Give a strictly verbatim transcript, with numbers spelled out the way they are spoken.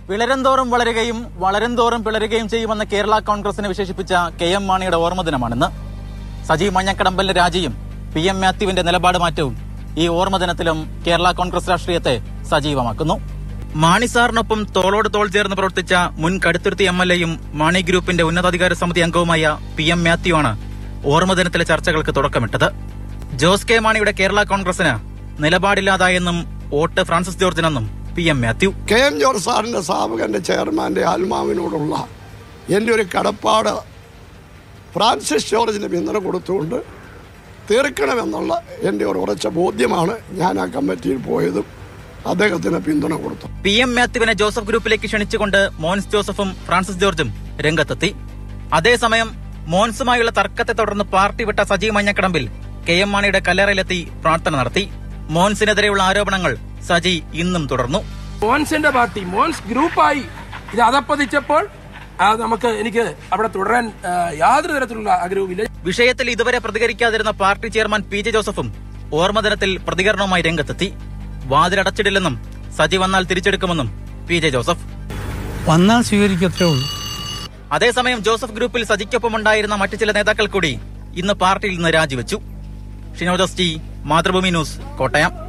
വിളരന്തോറും വളരുകയും വളരുംതോറും പിളരുകയും ചെയ്യുമെന്ന് കേരള കോൺഗ്രസിനെ വിശേഷിപ്പിച്ച കെ എം മാണിയുടെ ഓർമ്മദിനമാണിന്ന്. സജി മഞ്ഞക്കടമ്പലിന്റെ രാജിയും പി എം മാത്യുവിന്റെ നിലപാട് മാറ്റവും ഈ ഓർമ്മദിനത്തിലും കേരള കോൺഗ്രസ് രാഷ്ട്രീയത്തെ സജീവമാക്കുന്നു. മാണി സാറിനൊപ്പം തോളോട് തോൾ ചേർന്ന് പ്രവർത്തിച്ച മുൻ കടുത്തുരുത്തി എം എൽ എയും മാണി ഗ്രൂപ്പിന്റെ ഉന്നതാധികാര സമിതി അംഗവുമായ പി എം മാത്യു ആണ് ഓർമ്മദിനത്തിലെ ചർച്ചകൾക്ക് തുടക്കമിട്ടത്. ജോസ് കെ മാണിയുടെ കേരള കോൺഗ്രസിന് നിലപാടില്ലാതായെന്നും വോട്ട് ഫ്രാൻസിസ് ജോർജിനെന്നും P M Mathew. K M George സാറിന്റെ സ്ഥാപകന്റെ ചെയർമാന്റെ ആത്മാവിനോടുള്ള എന്റെ ഒരു കടപ്പാട് ഫ്രാൻസിസ് ജോർജിന് പിന്തുണ കൊടുത്തുകൊണ്ട് തീർക്കണമെന്നുള്ള എന്റെ ഒരു ഉറച്ച ബോധ്യമാണ് ഞാൻ ആ കമ്മിറ്റിയിൽ പോയതും അദ്ദേഹത്തിന് പിന്തുണ കൊടുത്തു. പി എം മാത്യുവിനെ ജോസഫ് ഗ്രൂപ്പിലേക്ക് ക്ഷണിച്ചുകൊണ്ട് മോൻസ് ജോസഫും ഫ്രാൻസിസ് ജോർജും രംഗത്തെത്തി. അതേസമയം മോൻസുമായുള്ള തർക്കത്തെ തുടർന്ന് പാർട്ടി വിട്ട സജി മഞ്ഞക്കടമ്പിൽ കെ എം മാണിയുടെ കല്ലറയിലെത്തി പ്രാർത്ഥന നടത്തി. മോൻസിനെതിരെയുള്ള ആരോപണങ്ങൾ സജി ഇന്നും തുടർന്നു. മോൻസിന്റെ പാർട്ടി മോൻസ് ഗ്രൂപ്പായി ഇത് അതപ്പതിച്ചപ്പോൾ നമുക്ക് എനിക്ക് അവിടെ തുടരാൻ യാതൊരു തരത്തിലുള്ള ആഗ്രഹവുമില്ല. വിഷയത്തിൽ ഇതുവരെ പ്രതികരിക്കാതിരുന്ന പാർട്ടി ചെയർമാൻ പി ജെ ജോസഫും ഓർമ്മദിനത്തിൽ പ്രതികരണവുമായി രംഗത്തെത്തി. വാതിലടച്ചിടില്ലെന്നും സജി വന്നാൽ തിരിച്ചെടുക്കുമെന്നും പി ജെ ജോസഫ്. വന്നാൽ സ്വീകരിക്കത്തേ ഉള്ളൂ. അതേസമയം ജോസഫ് ഗ്രൂപ്പിൽ സജിക്കൊപ്പമുണ്ടായിരുന്ന മറ്റു ചില നേതാക്കൾ കൂടി ഇന്ന് പാർട്ടിയിൽ നിന്ന് രാജിവെച്ചു. Shinojas T, Mathrubhumi news, Kottayam.